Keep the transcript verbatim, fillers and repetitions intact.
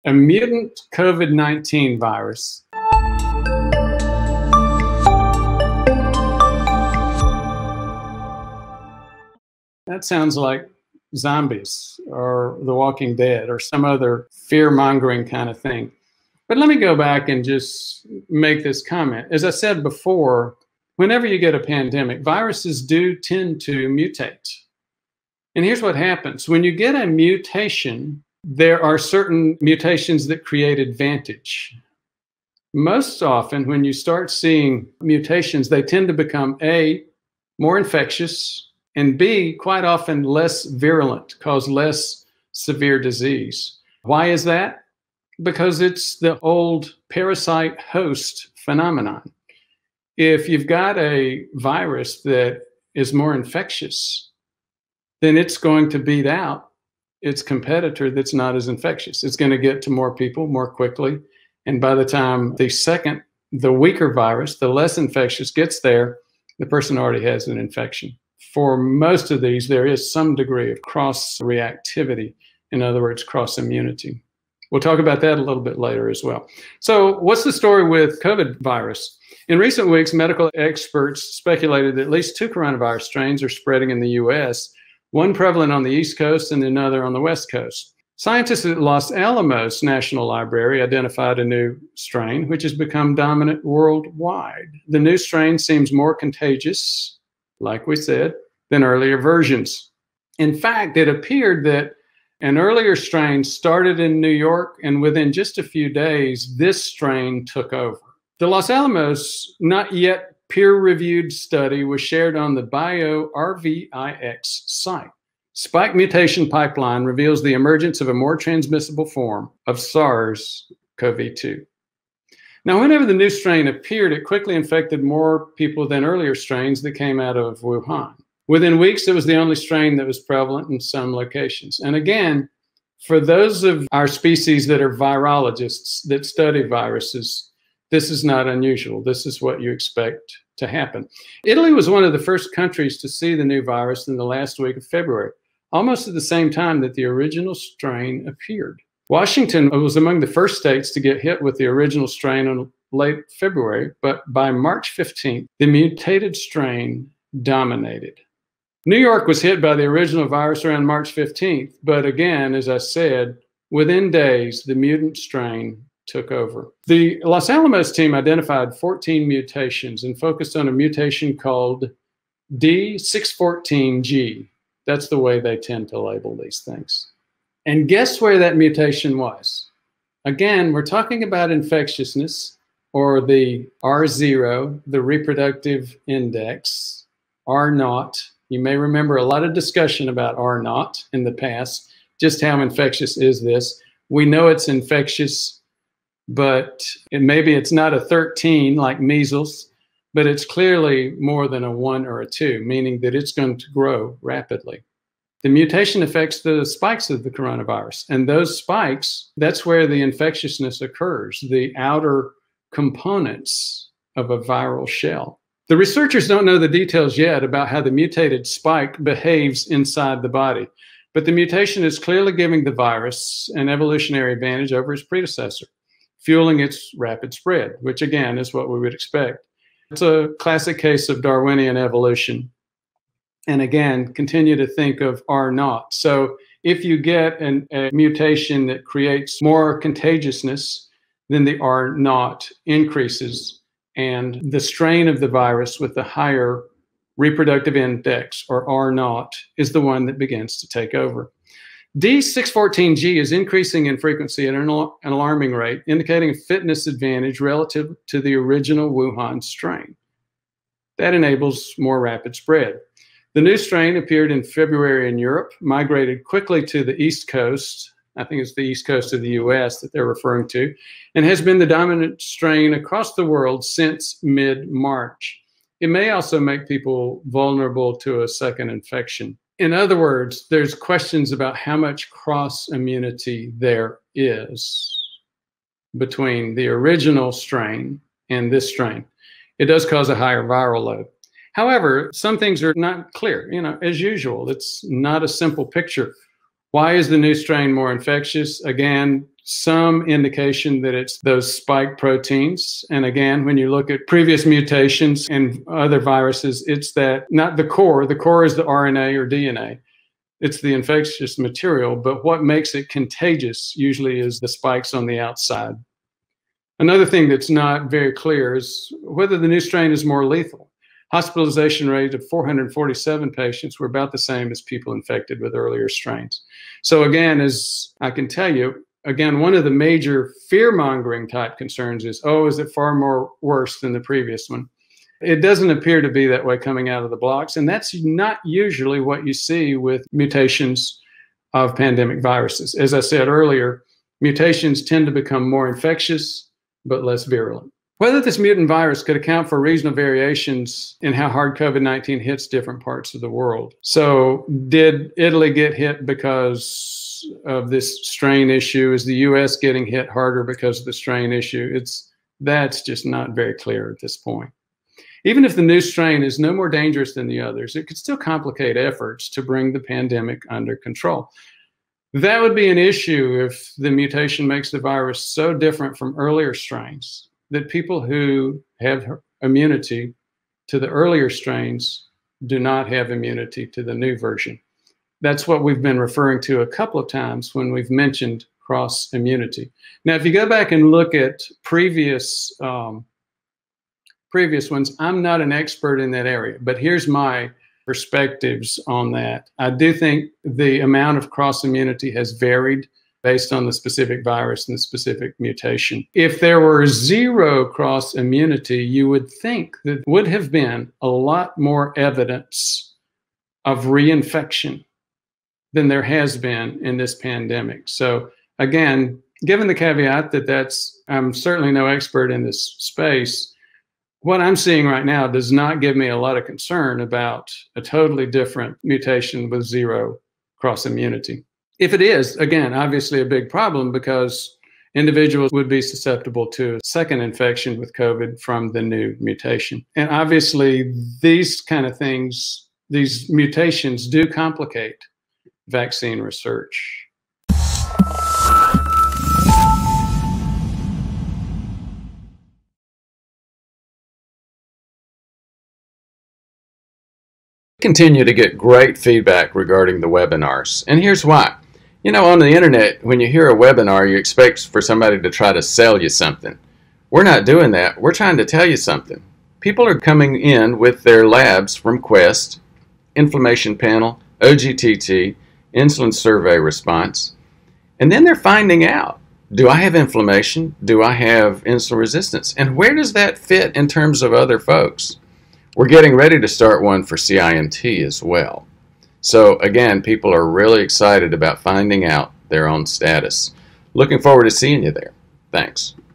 A mutant COVID nineteen virus. That sounds like zombies or The Walking Dead or some other fear-mongering kind of thing. But let me go back and just make this comment. As I said before, whenever you get a pandemic, viruses do tend to mutate. And here's what happens. When you get a mutation, there are certain mutations that create advantage. Most often, when you start seeing mutations, they tend to become A, more infectious, and B, quite often less virulent, cause less severe disease. Why is that? Because it's the old parasite host phenomenon. If you've got a virus that is more infectious, then it's going to beat out its competitor that's not as infectious. It's going to get to more people more quickly. And by the time the second, the weaker virus, the less infectious gets there, the person already has an infection. For most of these, there is some degree of cross-reactivity. In other words, cross-immunity. We'll talk about that a little bit later as well. So what's the story with COVID virus? In recent weeks, medical experts speculated that at least two coronavirus strains are spreading in the U S, one prevalent on the East Coast and another on the West Coast. Scientists at Los Alamos National Library identified a new strain, which has become dominant worldwide. The new strain seems more contagious, like we said, than earlier versions. In fact, it appeared that an earlier strain started in New York, and within just a few days, this strain took over. The Los Alamos, not yet peer-reviewed study was shared on the BioRVix site. Spike mutation pipeline reveals the emergence of a more transmissible form of SARS CoV two. Now, whenever the new strain appeared, it quickly infected more people than earlier strains that came out of Wuhan. Within weeks, it was the only strain that was prevalent in some locations. And again, for those of our species that are virologists that study viruses, this is not unusual. This is what you expect to happen. Italy was one of the first countries to see the new virus in the last week of February, almost at the same time that the original strain appeared. Washington was among the first states to get hit with the original strain in late February, but by March fifteenth, the mutated strain dominated. New York was hit by the original virus around March fifteenth, but again, as I said, within days, the mutant strain took over. The Los Alamos team identified fourteen mutations and focused on a mutation called D six fourteen G. That's the way they tend to label these things. And guess where that mutation was? Again, we're talking about infectiousness, or the R zero, the reproductive index, R naught. You may remember a lot of discussion about R naught in the past. Just how infectious is this? We know it's infectious, but it, maybe it's not a thirteen like measles, but it's clearly more than a one or a two, meaning that it's going to grow rapidly. The mutation affects the spikes of the coronavirus, and those spikes, that's where the infectiousness occurs, the outer components of a viral shell. The researchers don't know the details yet about how the mutated spike behaves inside the body, but the mutation is clearly giving the virus an evolutionary advantage over its predecessor, fueling its rapid spread, which again is what we would expect. It's a classic case of Darwinian evolution. And again, continue to think of R naught. So if you get an, a mutation that creates more contagiousness, then the R naught increases, and the strain of the virus with the higher reproductive index, or R naught, is the one that begins to take over. D six fourteen G is increasing in frequency at an, al an alarming rate, indicating a fitness advantage relative to the original Wuhan strain. That enables more rapid spread. The new strain appeared in February in Europe, migrated quickly to the East Coast, I think it's the East Coast of the U S that they're referring to, and has been the dominant strain across the world since mid-March. It may also make people vulnerable to a second infection. In other words, there's questions about how much cross-immunity there is between the original strain and this strain. It does cause a higher viral load. However, some things are not clear. You know, as usual, it's not a simple picture. Why is the new strain more infectious? Again, some indication that it's those spike proteins. And again, when you look at previous mutations and other viruses, it's that, not the core, the core is the R N A or D N A. It's the infectious material, but what makes it contagious usually is the spikes on the outside. Another thing that's not very clear is whether the new strain is more lethal. Hospitalization rate of four hundred forty-seven patients were about the same as people infected with earlier strains. So again, as I can tell you, again, one of the major fear-mongering type concerns is, oh, is it far more worse than the previous one? It doesn't appear to be that way coming out of the blocks, and that's not usually what you see with mutations of pandemic viruses. As I said earlier, mutations tend to become more infectious, but less virulent. Whether this mutant virus could account for regional variations in how hard COVID nineteen hits different parts of the world. So did Italy get hit because of this strain issue? Is the U S getting hit harder because of the strain issue? It's, that's just not very clear at this point. Even if the new strain is no more dangerous than the others, it could still complicate efforts to bring the pandemic under control. That would be an issue if the mutation makes the virus so different from earlier strains that people who have immunity to the earlier strains do not have immunity to the new version. That's what we've been referring to a couple of times when we've mentioned cross immunity. Now, if you go back and look at previous, um, previous ones, I'm not an expert in that area, but here's my perspectives on that. I do think the amount of cross immunity has varied based on the specific virus and the specific mutation. If there were zero cross immunity, you would think that would have been a lot more evidence of reinfection than there has been in this pandemic. So again, given the caveat that that's, I'm certainly no expert in this space, what I'm seeing right now does not give me a lot of concern about a totally different mutation with zero cross immunity. If it is, again, obviously a big problem because individuals would be susceptible to a second infection with COVID from the new mutation. And obviously these kind of things, these mutations do complicate vaccine research. We continue to get great feedback regarding the webinars, and here's why. You know, on the internet, when you hear a webinar, you expect for somebody to try to sell you something. We're not doing that. We're trying to tell you something. People are coming in with their labs from Quest, inflammation panel, O G T T, insulin survey response, and then they're finding out, do I have inflammation? Do I have insulin resistance? And where does that fit in terms of other folks? We're getting ready to start one for C I M T as well. So again, people are really excited about finding out their own status. Looking forward to seeing you there. Thanks.